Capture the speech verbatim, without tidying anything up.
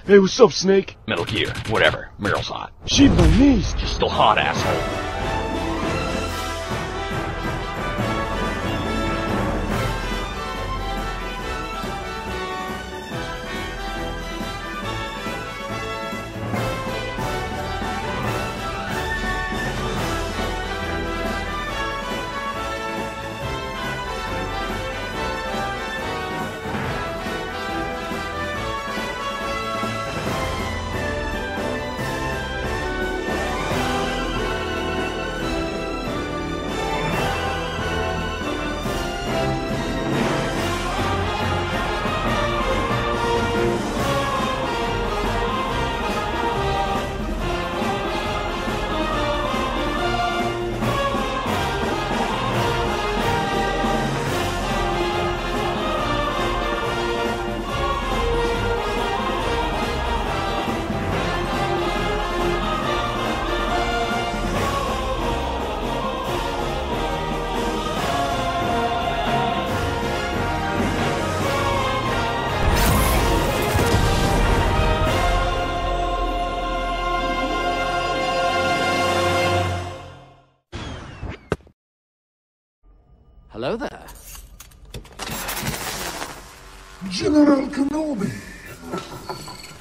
Hey, what's up, Snake? Metal Gear, whatever. Meryl's hot. She's my niece. She's still hot, asshole. Hello there. General Kenobi.